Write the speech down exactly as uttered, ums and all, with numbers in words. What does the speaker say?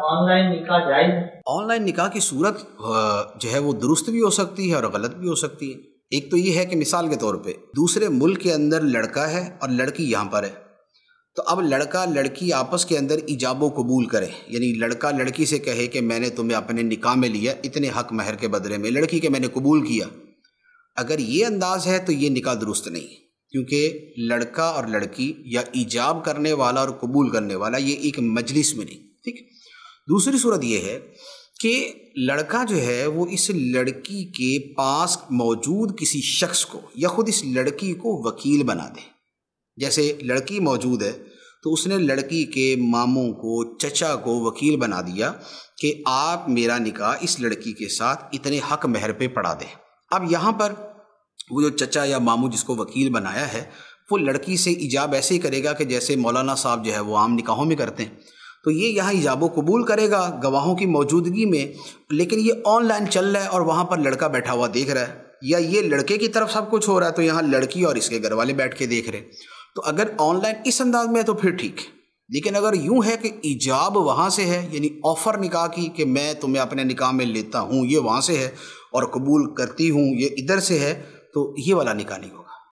On line نکاح جائز ہے؟ آن لائن نکاح کی صورت جو ہے وہ درست بھی ہو سکتی ہے اور غلط بھی ہو سکتی ہے۔ ایک تو یہ ہے کہ مثال کے طور پہ دوسرے ملک کے اندر لڑکا ہے اور لڑکی یہاں پر ہے، تو اب لڑکا لڑکی آپس کے اندر ایجاب و قبول کرے، یعنی لڑکا لڑکی سے کہے کہ میں نے تمہیں اپنے نکاح میں لیا اتنے حق مہر کے بدلے میں، لڑکی کے میں نے قبول کیا۔ اگر یہ انداز ہے تو یہ نکاح درست نہیں، کیونکہ لڑکا اور لڑکی یا ایجاب کرنے والا اور قبول کرنے والا یہ ایک مجلس میں نہیں، ٹھیک۔ دوسری صورت یہ ہے کہ لڑکا جو ہے وہ اس لڑکی کے پاس موجود کسی شخص کو یا خود اس لڑکی کو وکیل بنا دے۔ جیسے لڑکی موجود ہے تو اس نے لڑکی کے ماموں کو، چچا کو وکیل بنا دیا کہ آپ میرا نکاح اس لڑکی کے ساتھ اتنے حق مہر پہ پڑھا دیں۔ اب یہاں پر وہ جو چچا یا ماموں جس کو وکیل بنایا ہے وہ لڑکی سے ایجاب ایسے ہی کرے گا کہ جیسے مولانا صاحب جو ہے وہ عام نکاحوں میں کرتے ہیں، تو یہ یہاں ایجاب و قبول کرے گا گواہوں کی موجودگی میں، لیکن یہ آن لائن چل رہا ہے اور وہاں پر لڑکا بیٹھا ہوا دیکھ رہا ہے، یا یہ لڑکے کی طرف سب کچھ ہو رہا ہے تو یہاں لڑکی اور اس کے گھر والے بیٹھ کے دیکھ رہے۔ تو اگر آن لائن اس انداز میں ہے تو پھر ٹھیک، لیکن اگر یوں ہے کہ ایجاب وہاں سے ہے، یعنی آفر نکاح کی کہ میں تمہیں اپنے نکاح میں لیتا ہوں، یہ وہاں سے ہے، اور قبول کرتی ہوں یہ ادھر سے ہے، تو یہ والا نکاح نہیں ہوگا۔